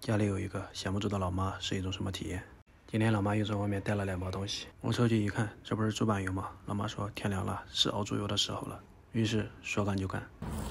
家里有一个闲不住的老妈是一种什么体验？今天老妈又在外面带了2包东西，我手机一看，这不是猪板油吗？老妈说天凉了，是熬猪油的时候了。于是说干就干。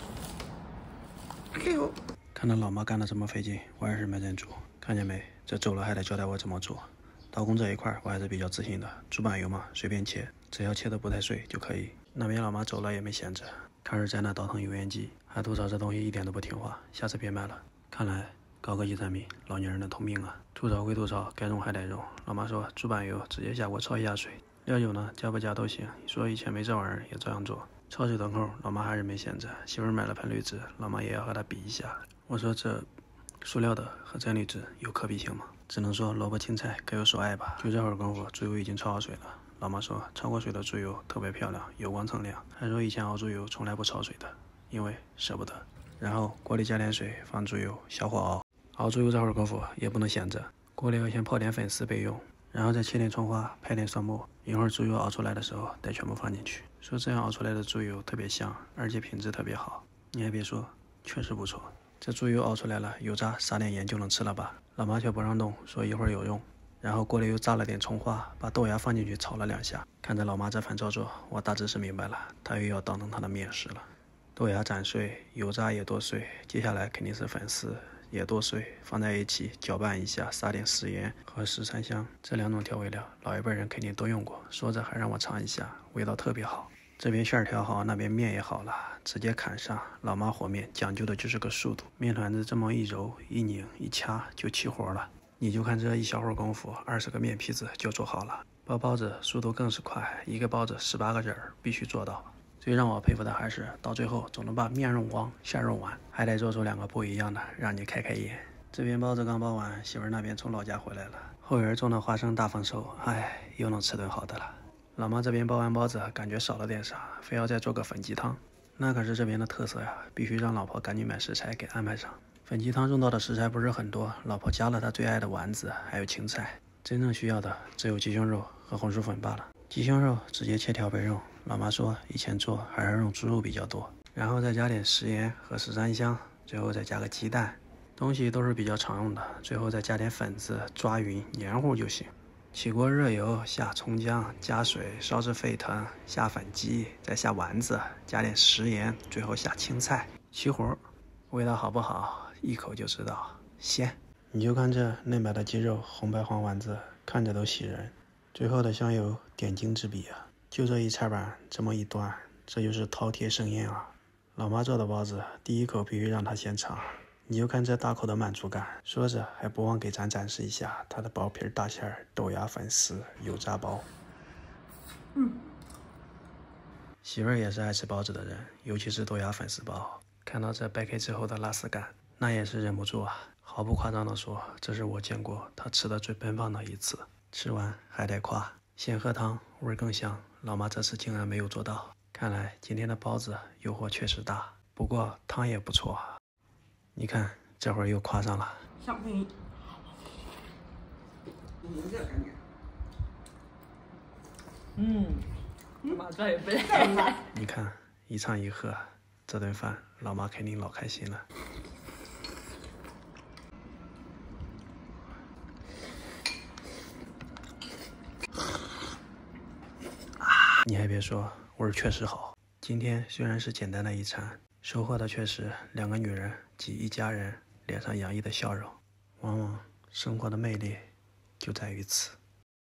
看到老妈干得这么费劲，我还是没忍住。看见没？这走了还得交代我怎么做。刀工这一块我还是比较自信的，猪板油嘛，随便切，只要切得不太碎就可以。那边老妈走了也没闲着，开始在那倒腾油烟机，还吐槽这东西一点都不听话，下次别买了。看来高科技产品，老年人的通病啊！吐槽归吐槽，该用还得用。老妈说猪板油直接下锅焯一下水，料酒呢加不加都行。说以前没这玩意儿也照样做。焯水端口，老妈还是没闲着。媳妇儿买了盆滤纸，老妈也要和她比一下。我说这塑料的和真滤纸有可比性吗？只能说萝卜青菜各有所爱吧。就这会儿功夫，猪油已经焯好水了。老妈说焯过水的猪油特别漂亮，油光锃亮。还说以前熬猪油从来不焯水的，因为舍不得。然后锅里加点水，放猪油，小火熬。熬猪油这会儿功夫也不能闲着，锅里要先泡点粉丝备用，然后再切点葱花，拍点蒜末。一会儿猪油熬出来的时候得全部放进去。说这样熬出来的猪油特别香，而且品质特别好。你还别说，确实不错。这猪油熬出来了，油炸撒点盐就能吃了吧？老妈却不让动，说一会儿有用。然后锅里又炸了点葱花，把豆芽放进去炒了2下。看着老妈这番操作，我大致是明白了，她又要倒腾她的面食了。豆芽斩碎，油炸也剁碎，接下来肯定是粉丝也剁碎，放在一起搅拌一下，撒点食盐和十三香，这2种调味料老一辈人肯定都用过。说着还让我尝一下，味道特别好。这边馅调好，那边面也好了，直接砍上。老妈和面讲究的就是个速度，面团子这么一揉一拧一掐就起活了。你就看这一小会儿功夫，20个面坯子就做好了。包包子速度更是快，一个包子18个人必须做到。最让我佩服的还是到最后总能把面用光，馅用完，还得做出2个不一样的，让你开眼。这边包子刚包完，媳妇儿那边从老家回来了，后园种的花生大丰收，哎，又能吃顿好的了。老妈这边包完包子，感觉少了点啥，非要再做个粉鸡汤，那可是这边的特色呀，必须让老婆赶紧买食材给安排上。粉鸡汤用到的食材不是很多，老婆加了她最爱的丸子，还有青菜，真正需要的只有鸡胸肉和红薯粉罢了。鸡胸肉直接切条备用，老妈说以前做还是用猪肉比较多，然后再加点食盐和十三香，最后再加个鸡蛋，东西都是比较常用的，最后再加点粉子抓匀黏糊就行。起锅热油，下葱姜，加水烧至沸腾，下粉鸡，再下丸子，加点食盐，最后下青菜，起火。味道好不好，一口就知道鲜。你就看这嫩白的鸡肉，红白黄丸子，看着都喜人。最后的香油点睛之笔啊！就这一菜板这么一端，这就是饕餮盛宴啊！老妈做的包子，第一口必须让她先尝。你就看这大口的满足感，说着还不忘给咱展示一下它的薄皮大馅豆芽粉丝油炸包。媳妇儿也是爱吃包子的人，尤其是豆芽粉丝包。看到这掰开之后的拉丝感，那也是忍不住啊！毫不夸张地说，这是我见过她吃的最奔放的一次。吃完还得夸，先喝汤味更香。老妈这次竟然没有做到，看来今天的包子诱惑确实大，不过汤也不错。你看这会儿又夸上了， 香喷， 有这感觉。 妈这也不赖。 你看一唱一和，这顿饭老妈肯定老开心了。你还别说，味儿确实好。今天虽然是简单的一餐，收获的却是2个女人及一家人脸上洋溢的笑容。往往生活的魅力就在于此。